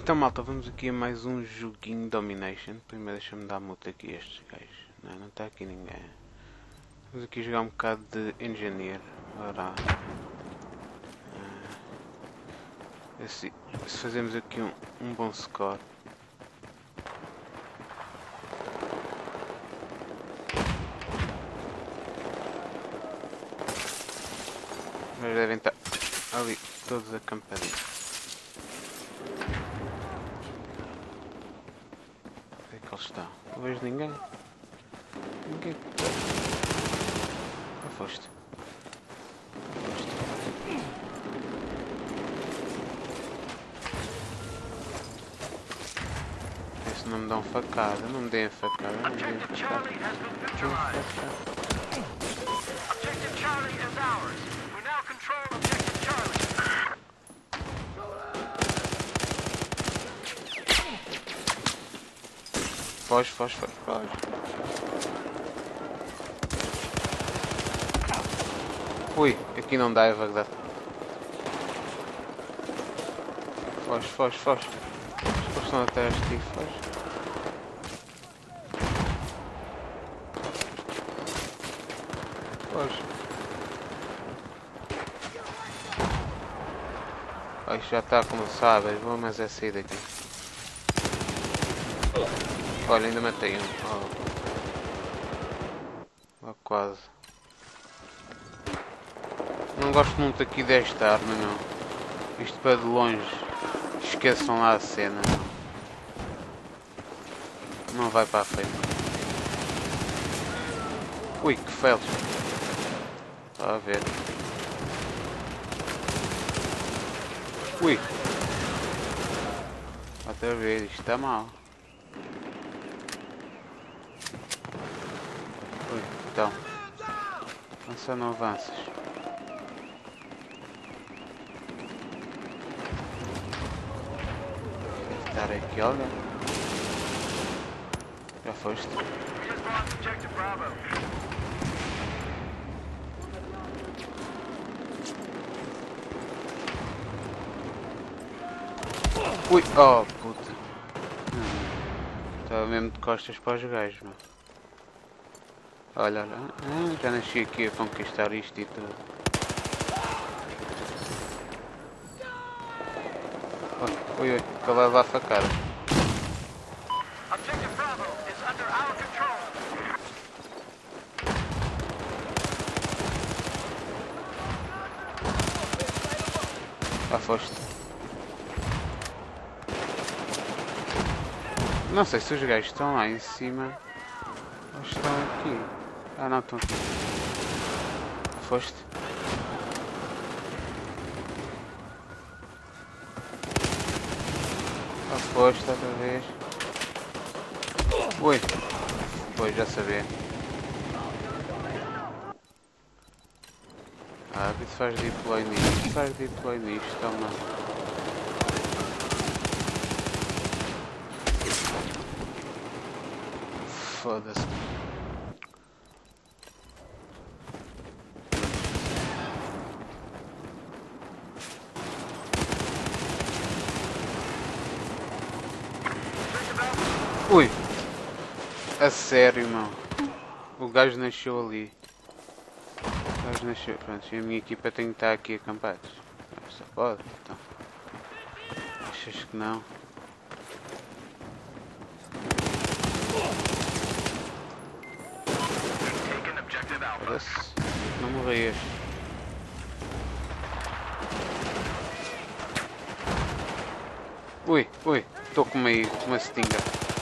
Então malta, vamos aqui a mais um joguinho Domination. Primeiro deixa-me dar multa aqui a estes gajos. Não está aqui ninguém. Vamos aqui jogar um bocado de Engineer. Ora. Se fazemos aqui um bom score. Mas devem estar ali todos acampadinhos. Onde é que eles estão? Não vejo ninguém. Ninguém. Ah, foste. Esse não me dão facada. Não me deem facada. Não me deem facada. Objective Charlie is ours. We now control Objective Charlie. Foge. Ui, aqui não dá, é verdade. Foge. Eles estão atrás de ti, foge. Ai, já está a começar, velho. Vou mas é sair daqui. Olha, ainda matei um. Oh, quase. Não gosto muito aqui desta arma, não. Isto para de longe. Esqueçam lá a cena. Não vai para a frente. Ui, que felos. Está a ver. Ui. Outra vez, isto está mal. Ui, então. Avança ou não avanças? Deve estar aqui alguém. Já foste? Ui, oh puta. Estava mesmo de costas para os gajos, mano. Olha. Já nasci aqui a conquistar isto e tudo. Ui, que leva a facada. Objective Bravo is under our control. Já foste. Não sei se os gajos estão lá em cima ou estão aqui. Ah não, estão aqui. Foste? Ah, foste outra vez. Ui. Pois, já sabia. Ah, isso faz deploy nisto. Toma. Foda-se. Ui! A sério, irmão. O gajo nasceu ali. Pronto, e a minha equipa tem que estar aqui acampados. Só pode, então. Achas que não? Foda-se. Não morrias. Ui, estou com uma stinga.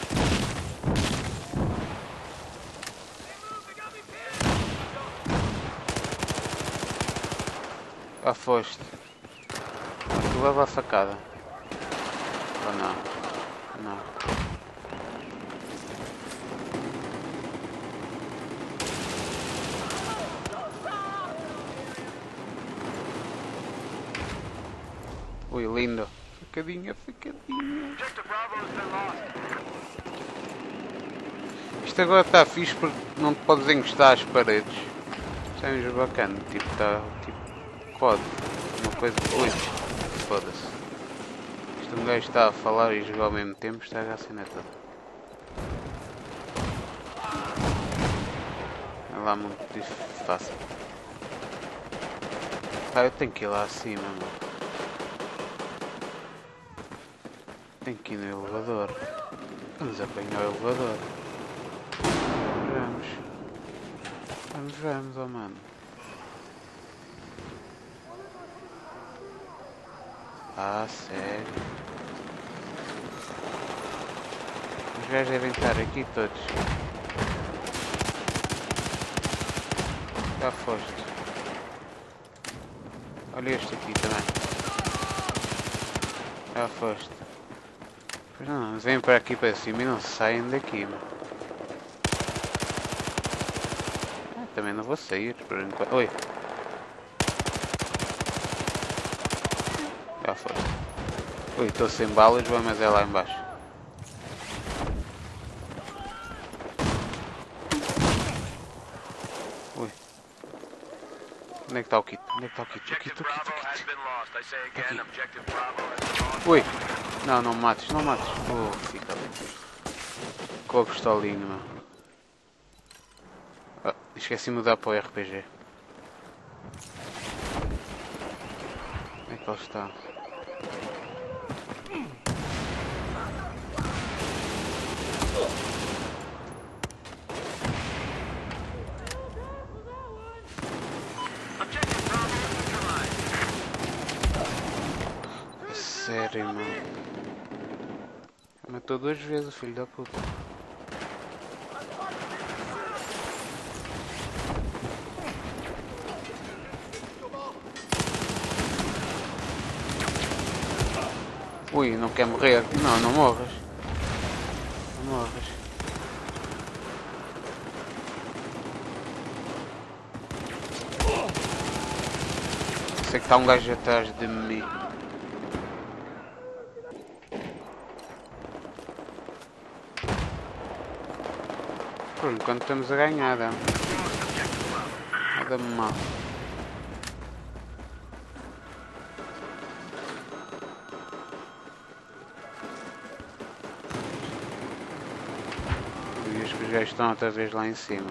Ah, foste. Tu leva a facada. Ou não? Não. Ui, lindo. Facadinha. Isto agora está fixe porque não te podes encostar às paredes. Isto é um jogo bacana. Tipo, está tipo COD. Uma coisa. Ui, foda-se. Isto um gajo está a falar e jogar ao mesmo tempo, estraga a cena toda. É lá muito fácil. Ah, eu tenho que ir lá acima, mano. Tenho que ir no elevador. Vamos apanhar o elevador. Vamos. Vamos, oh mano. Ah, sério? Os gajos devem estar aqui todos. Já foste. Olha este aqui também. Já foste. Pois não, vêm para aqui para cima e não saem daqui, mano. Também não vou sair por enquanto. Oi! Já foste. Ui, estou sem balas, mas é lá embaixo. Ui. Onde é que está o kit? Onde é que está o kit? O kit. Aqui. Ui. Não, não me mates, não me mates. Oh, fica ali. Com a pistolinha, mano. Oh, esqueci de mudar para o RPG. Onde é que ele está? Sério, mano. Matou duas vezes o filho da puta. Ui, não quer morrer. Não, não morras. Não morras. Sei que está um gajo atrás de mim. Por enquanto estamos a ganhar, nada mal. E os gajos estão outra vez lá em cima.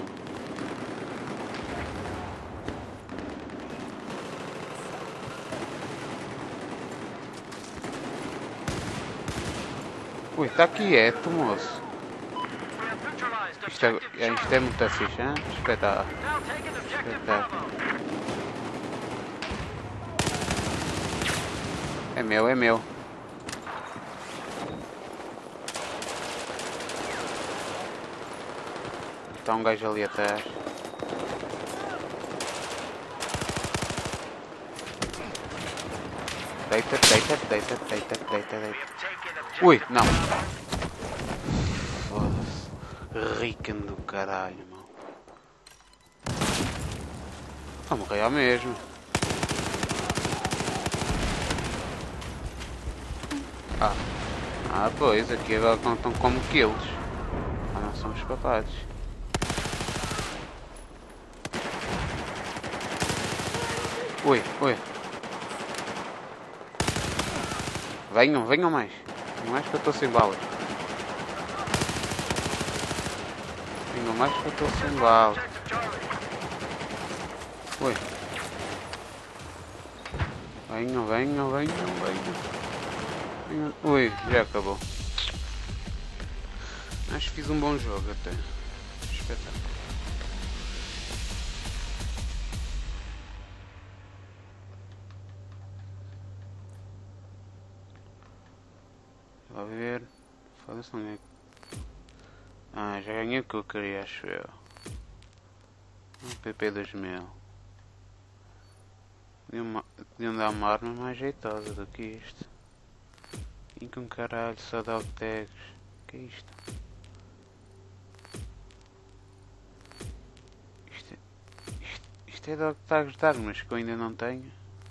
Ui, está quieto, moço. Isto é muito fixe, hein? Espetáculo. Espetáculo. É meu, é meu. Está um gajo ali atrás. Deita. Ui, não. Foda-se. Rican do caralho, mano. Vou morrer ao mesmo. Ah, pois, aqui agora contam como kills. Ah, não somos capazes. Ui. Venham mais. Venham mais que eu estou sem balas. Venham mais que eu estou sem balas. Ui. Venham. Ui, já acabou. Acho que fiz um bom jogo até. Espetáculo. Vou ver. Foda-se, não é? Ah, já ganhei o que eu queria, acho eu. Um PP2000. Podiam dar uma arma mais jeitosa do que isto. E com caralho, só dá tags. Que é isto? Isto é dog tags de armas que eu ainda não tenho.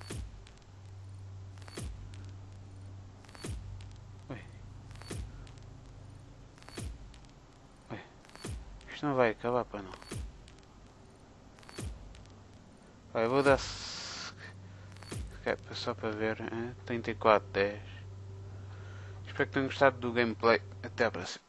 Isto não vai acabar, para não. Vai, vou dar só para ver. 34, 10. Espero que tenham gostado do gameplay. Até a próxima.